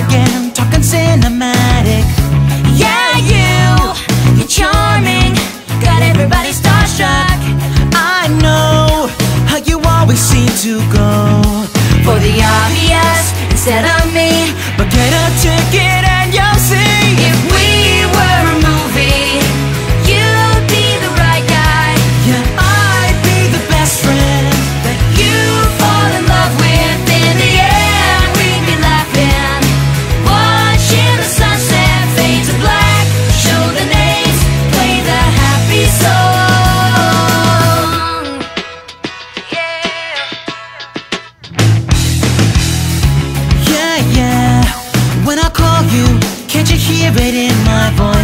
again, talking cinematic. Yeah, you're charming, got everybody starstruck. I know how you always seem to go for the obvious instead of me, but get a ticket and you'll see. If we were a movie, you'd be the right guy. Yeah, I'd be the best friend that you fall in love with. In the end, we'd be laughing, watching the sunset fade to black. Show the names, play the happy song. Yeah, yeah. When I call you, can't you hear it in my voice?